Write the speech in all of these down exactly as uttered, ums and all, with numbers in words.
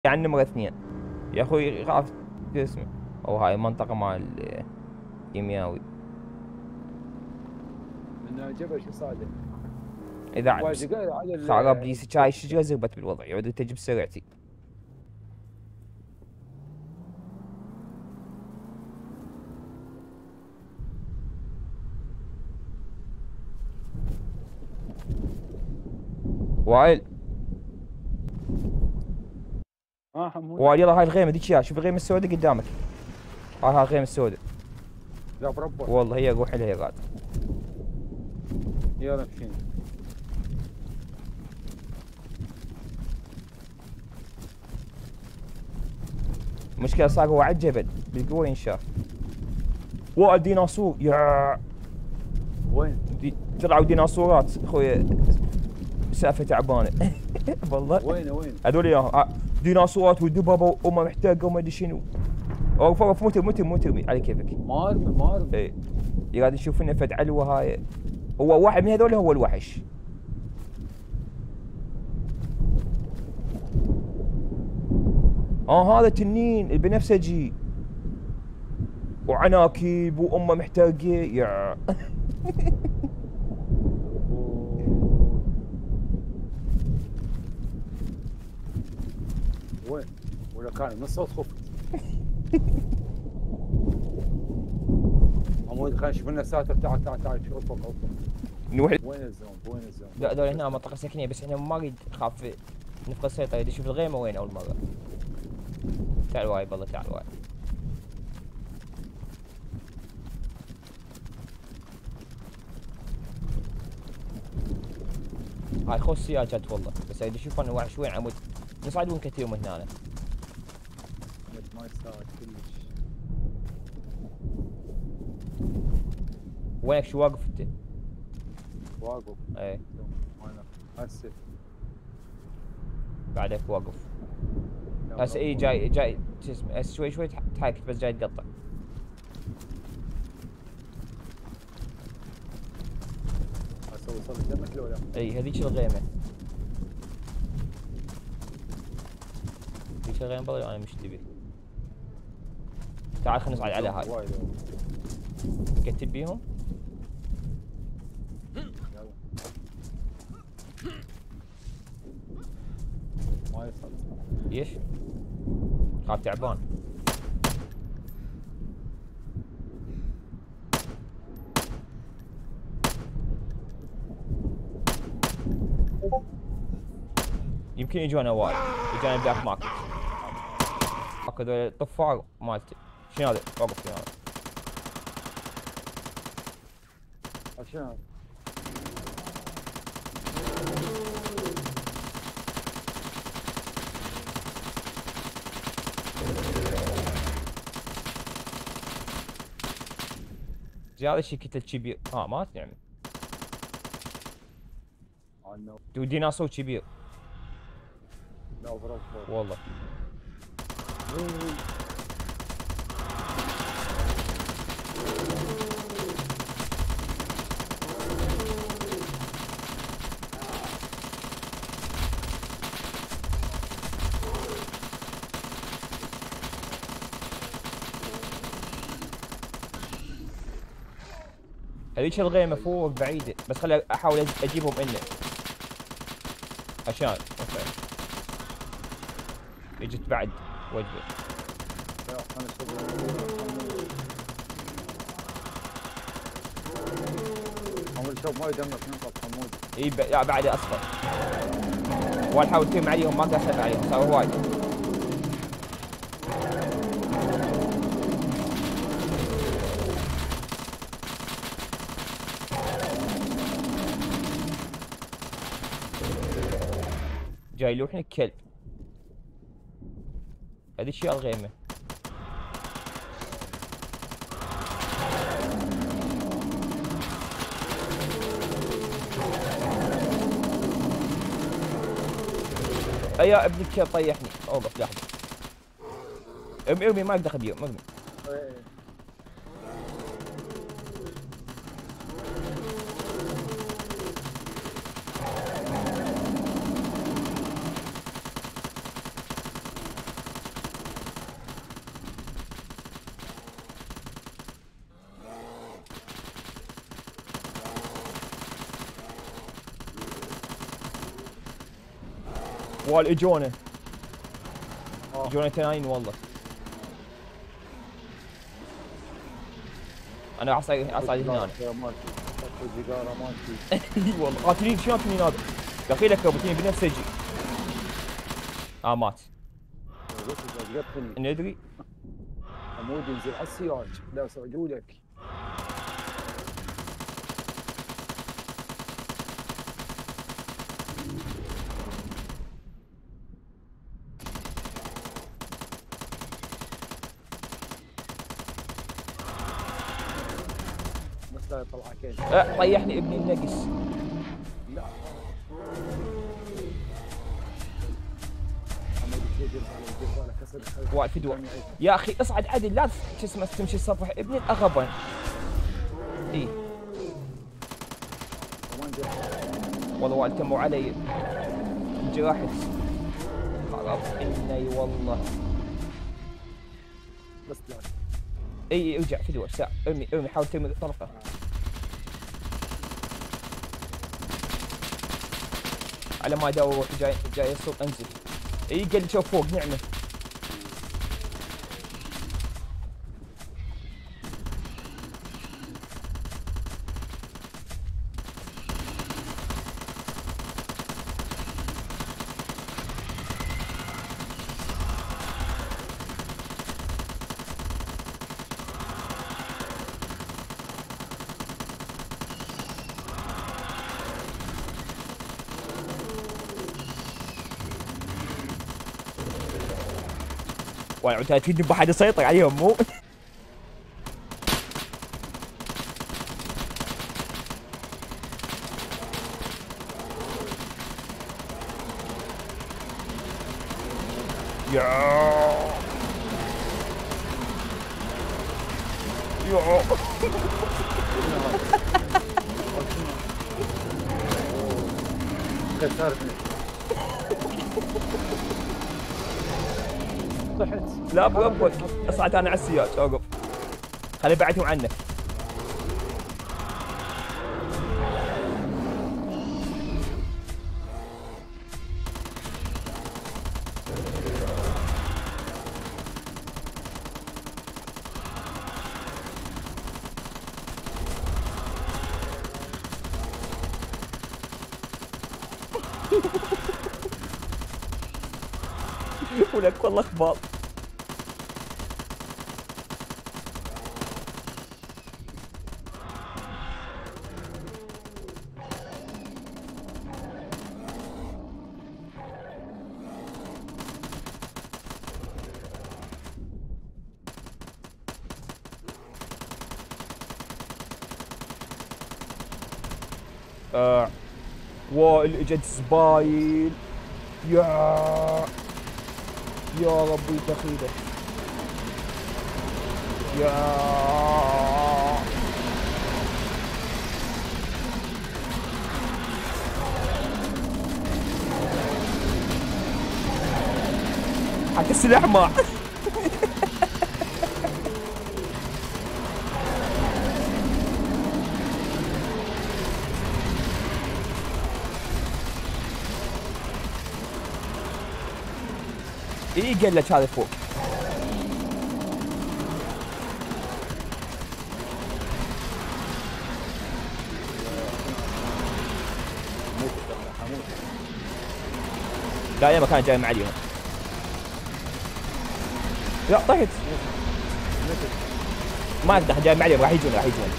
يعني نمرة اثنين يا اخوي يخاف شو اسمه. او هاي المنطقة مال كيمياوي. من جبل شو صادق؟ اذا خرب لي هاي الشجرة زربت بالوضع يعود تجيب سرعتي. وائل اه حمود وائل يلا هاي الغيمة ديك اياها. شوف الغيمة السوداء قدامك. هاي هاي الغيمة السوداء. لا بربع والله هي روح لها يا غاد. يلا مشينا. المشكلة صار هو على الجبل بالقوة ينشاف. وائل ديناصور يا وين؟ دي... طلعوا ديناصورات اخوي. مسافة تعبانة. والله وين وين؟ هذول اياهم ديناصورات ودبابة وما محتاجة وما ادري شنو. اوقف اوقف مو ترمي مو ترمي مو ترمي على كيفك. ما ارمي ما ارمي. ايه يقعد يشوف لنا فد علوة هاي. هو واحد من هذول هو الوحش. اه هذا تنين البنفسجي وعناكيب وامه محتاجة يا. وين؟ ولا كان من الصوت خفت. عمود خلينا نشوف لنا ساتر. تعال تعال تعال شوف فوق فوق. نروح. وين الزوم؟ وين الزوم؟ لا هذول هنا منطقة سكنية بس احنا ما نريد نخاف نفقد السيطرة. يدي شوف الغيمة وين أول مرة. تعال واي بالله تعال واي. هاي خوش يا جد والله. بس يدي شوف انا وحش وين عمود. نصعد ونكتير من هنا. ما يستاهل كلش. وينك شو واقف انت؟ واقف. ايه انا هسه بعدك واقف. هسه اي جاي جاي شو اسمه. هسه شوي شوي تحاكي بس جاي تقطع. هسه وصل قدامك لو لا؟ اي هذيك الغيمة. هذيك الغيمة بالله انا مش تبي. تعال خلينا نصعد على هاي. كتب بيهم. ما يصل. ليش؟ خاف تعبان. يمكن يجونا وايد. يجونا بلاك ماركت. اكو هذول طفار مالتي. شنو هذا؟ وقف شنو هذا؟ عشان هذا الشيء كتل كبير. اه ما يعني. دو ديناصور كبير. لا برافو والله. هذيك الغيمة فوق بعيدة بس خلي احاول اجيبهم إلنا عشان اوكي. اجت بعد وجبة. حمود شوف ما يدمك ينقط حمود. اي ب... لا بعد اصفر. واحاول تيم عليهم ما قاعد اسيطر عليهم صار وايد. جاي يلوحني الكلب. هذه اشياء الغيمة. يا ابن الكلب طيحني. اوقف لحظة. ارمي ارمي ما اقدر اخبيه ارمي. وال اجونا آه. اجونا تناين والله. انا اصعد اصعد هنا انا. يا مالتي اكو سيجاره مالتي. اي والله قاتلين شلون فيني هذا؟ دخيلك ابوتيني بنفسجي. اه مات. ندري. عمود ينزل على السياج لا سعدوا لك. بس لا يطلع كيس. أه طيحني ابني النقس. لا عمود يجيب على الجبال كسر. وايد فدوى يا اخي اصعد عدل لا شو اسمه تمشي السطح ابني الاغبن. اي والله والد تموا علي جراحت خلاص اني والله. بس لا اي ارجع فدوى ساعة ارمي ارمي حاول ترمي طرفه على ما ادور روح جاي جاي السوق انزل. اي قل شوف فوق نعمه. وعدها تفيدني بحد يسيطر عليهم مو. يا يا كسرتني. طحت. لا ابو ابو اصعد انا على السياج اوقف خلي بعدهم عنك. ولك والله اخبار. آه. وائل اجت زبايل يا يا ربي دخيله يا حتى السلاح ما اي قال لك هذا فوق. لا يا مكان جاي مع اليوم. لا طحت ما اقدر جاي مع اليوم راح يجون راح يجون.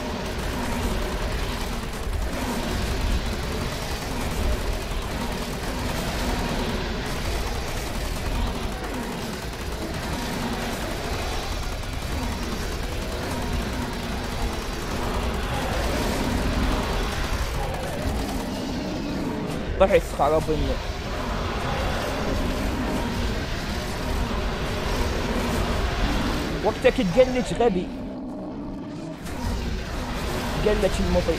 طحت خرب النور. وقتك تقلج غبي قلج المطي.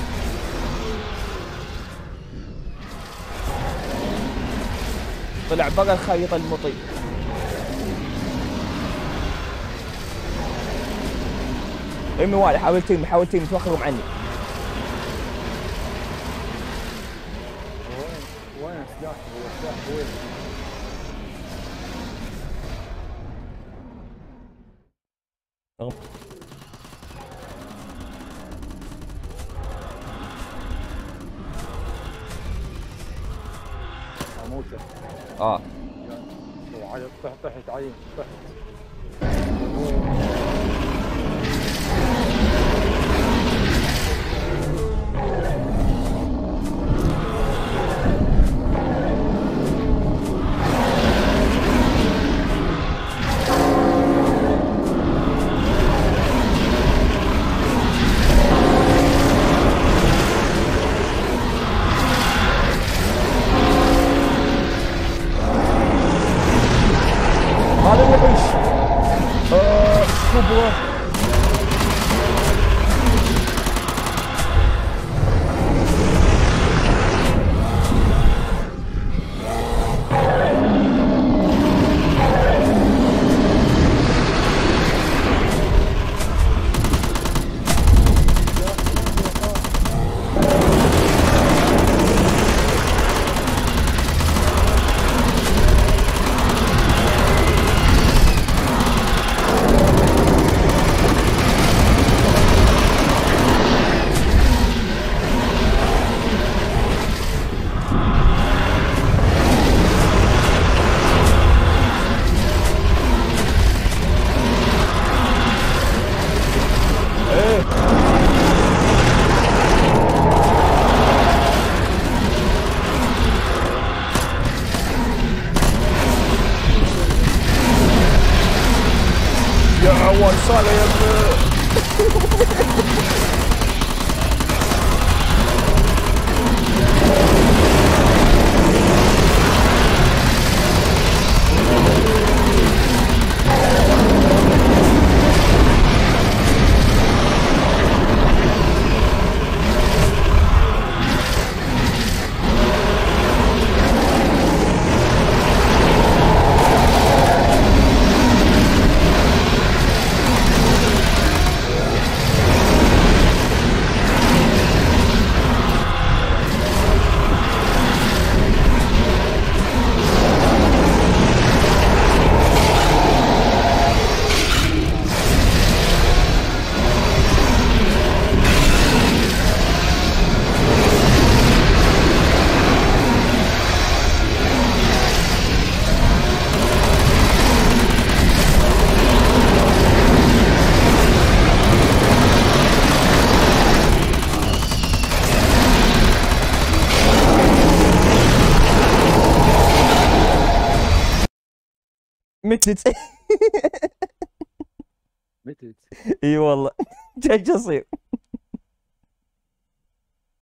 طلع برا الخريطة المطي. ارمي والي حاول ترمي حاول ترمي توخرهم عني. وين وين سلاح؟ سلاح هو سلاح قوي. رغم- اموته. اه وعلى طحت طحت عين طحت. هذا الوحش. آه كبرى. ايه يا عوان صالح يا ابن. متت. متت. اي والله. جاي يصير.